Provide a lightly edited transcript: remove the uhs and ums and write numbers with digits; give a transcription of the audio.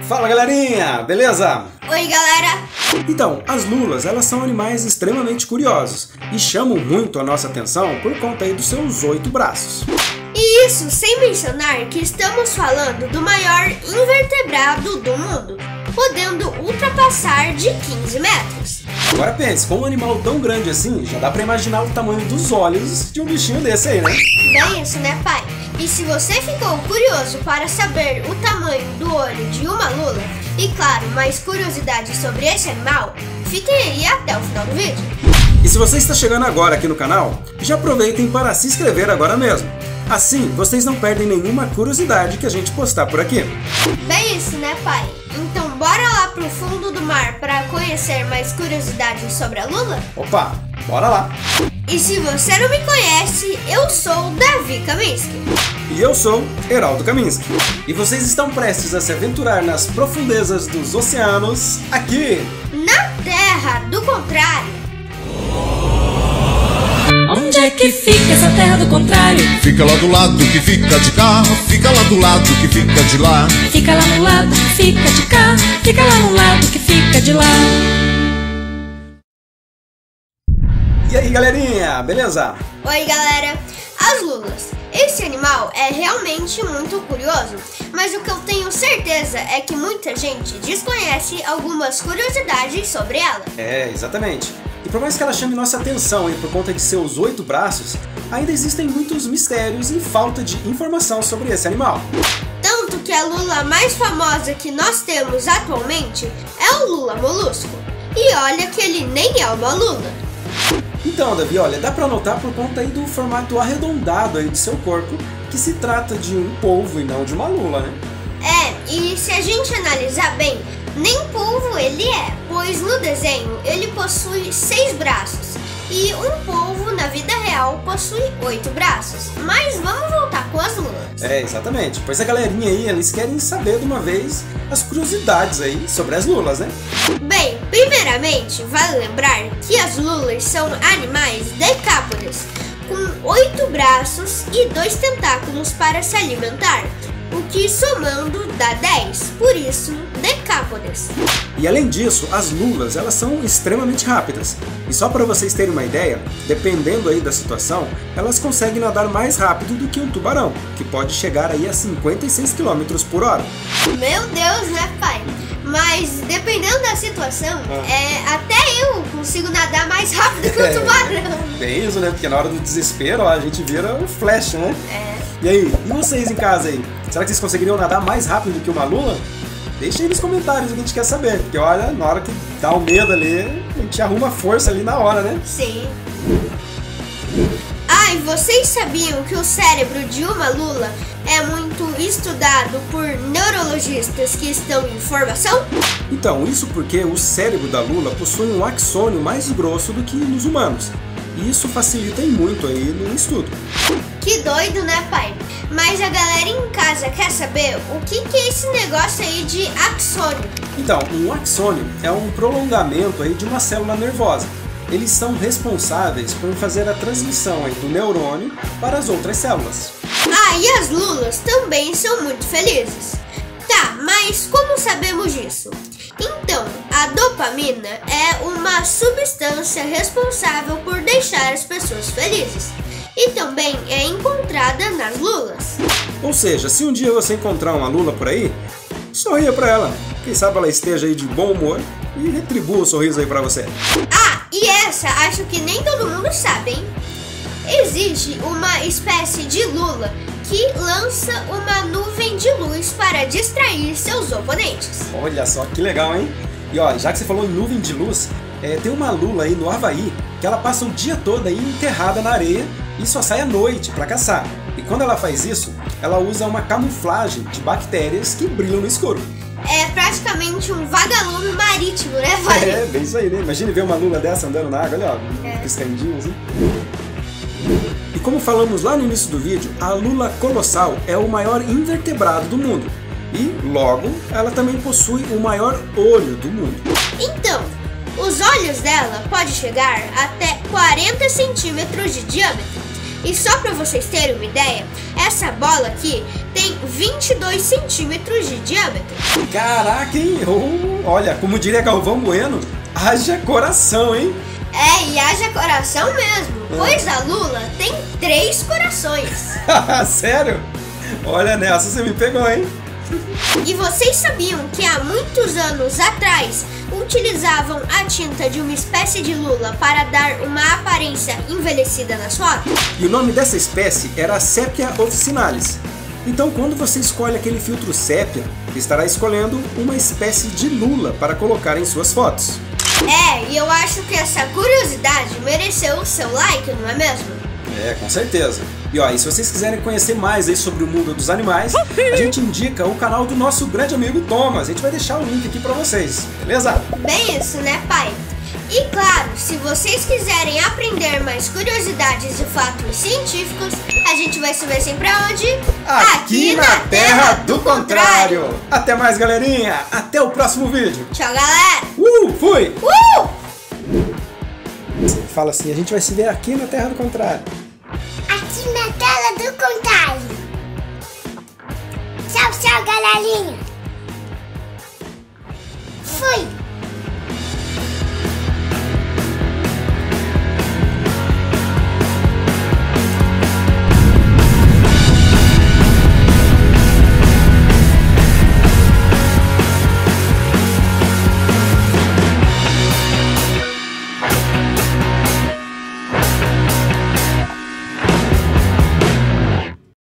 Fala galerinha, beleza? Oi galera! Então, as lulas, elas são animais extremamente curiosos e chamam muito a nossa atenção por conta aí dos seus 8 braços. E isso sem mencionar que estamos falando do maior invertebrado do mundo, podendo ultrapassar de 15 metros. Agora pense, com um animal tão grande assim, já dá pra imaginar o tamanho dos olhos de um bichinho desse aí, né? Bem isso, né pai? E se você ficou curioso para saber o tamanho do olho de uma lula, e claro, mais curiosidades sobre esse animal, fiquem aí até o final do vídeo. E se você está chegando agora aqui no canal, já aproveitem para se inscrever agora mesmo. Assim, vocês não perdem nenhuma curiosidade que a gente postar por aqui. Bem isso, né pai? Então bora lá pro fundo do mar para conhecer mais curiosidades sobre a lula? Opa, bora lá! E se você não me conhece, eu sou Davi Kaminski. E eu sou Heraldo Kaminski. E vocês estão prestes a se aventurar nas profundezas dos oceanos, aqui na Terra do Contrário. Onde é que fica essa terra do contrário? Fica lá do lado que fica de cá, fica lá do lado que fica de lá. Fica lá no lado que fica de cá, fica lá no lado que fica de lá. E aí galerinha, beleza? Oi galera, as lulas. Esse animal é realmente muito curioso, mas o que eu tenho certeza é que muita gente desconhece algumas curiosidades sobre ela. É, exatamente. E por mais que ela chame nossa atenção por conta de seus 8 braços, ainda existem muitos mistérios e falta de informação sobre esse animal. Tanto que a lula mais famosa que nós temos atualmente é o lula molusco. E olha que ele nem é uma lula. Então, Davi, olha, dá pra notar por conta aí do formato arredondado aí de seu corpo que se trata de um polvo e não de uma lula, né? É, e se a gente analisar bem, nem polvo ele é, pois no desenho ele possui 6 braços e um polvo na vida real possui 8 braços. Mas vamos voltar com as lulas. É, exatamente, pois a galerinha aí, eles querem saber de uma vez as curiosidades aí sobre as lulas, né? Bem, primeiramente, vale lembrar que as lulas são animais decápodes, com 8 braços e 2 tentáculos para se alimentar, o que somando dá 10, por isso decápodes. E além disso, as lulas, elas são extremamente rápidas. E só para vocês terem uma ideia, dependendo aí da situação, elas conseguem nadar mais rápido do que um tubarão, que pode chegar aí a 56 km por hora. Meu Deus, né pai? Mas dependendo da situação, até eu consigo nadar mais rápido que o tubarão. Bem isso, né? Porque na hora do desespero, ó, a gente vira um flash, né? É. E aí, e vocês em casa aí? Será que vocês conseguiriam nadar mais rápido do que uma lula? Deixa aí nos comentários o que a gente quer saber. Porque olha, na hora que dá o medo ali, a gente arruma força ali na hora, né? Sim. Ah, e vocês sabiam que o cérebro de uma lula é muito estudado por neurologistas que estão em formação? Então, isso porque o cérebro da lula possui um axônio mais grosso do que nos humanos. E isso facilita muito aí no estudo. Que doido, né, pai? Mas a galera em casa quer saber o que é esse negócio aí de axônio? Então, um axônio é um prolongamento aí de uma célula nervosa. Eles são responsáveis por fazer a transmissão aí do neurônio para as outras células. Ah, e as lulas também são muito felizes. Tá, mas como sabemos disso? Então, a dopamina é uma substância responsável por deixar as pessoas felizes e também é encontrada nas lulas. Ou seja, se um dia você encontrar uma lula por aí, sorria pra ela. Quem sabe ela esteja aí de bom humor e retribua o sorriso aí pra você. Ah, e essa acho que nem todo mundo sabe, hein? Existe uma espécie de lula que lança uma nuvem de luz para distrair seus oponentes. Olha só que legal, hein? E ó, já que você falou em nuvem de luz, tem uma lula aí no Havaí que ela passa o dia todo aí enterrada na areia e só sai à noite para caçar. E quando ela faz isso, ela usa uma camuflagem de bactérias que brilham no escuro. É praticamente um vagalume marítimo, né, pai? É, bem isso aí, né? Imagine ver uma lula dessa andando na água, olha, ó, piscandinho assim. E como falamos lá no início do vídeo, a lula colossal é o maior invertebrado do mundo. E, logo, ela também possui o maior olho do mundo. Então, os olhos dela podem chegar até 40 centímetros de diâmetro. E só para vocês terem uma ideia, essa bola aqui tem 22 centímetros de diâmetro. Caraca, hein? Olha, como diria Galvão Bueno, haja coração, hein? E haja coração mesmo, pois a lula tem 3 corações. Sério? Olha, nessa você me pegou, hein? E vocês sabiam que há muitos anos atrás utilizavam a tinta de uma espécie de lula para dar uma aparência envelhecida nas fotos? E o nome dessa espécie era a Sepia officinalis. Então, quando você escolhe aquele filtro sépia, estará escolhendo uma espécie de lula para colocar em suas fotos. E eu acho que essa curiosidade mereceu o seu like, não é mesmo? Com certeza. E se vocês quiserem conhecer mais aí sobre o mundo dos animais, a gente indica o canal do nosso grande amigo Thomas. A gente vai deixar o link aqui pra vocês, beleza? Bem isso, né, pai? E claro, se vocês quiserem aprender mais curiosidades e fatos científicos, a gente vai se ver sempre aonde? Aqui na Terra do Contrário! Até mais, galerinha! Até o próximo vídeo! Tchau, galera! Fui! Fala assim, a gente vai se ver aqui na Terra do Contrário. Aqui na Terra do Contrário. Tchau, tchau, galerinha!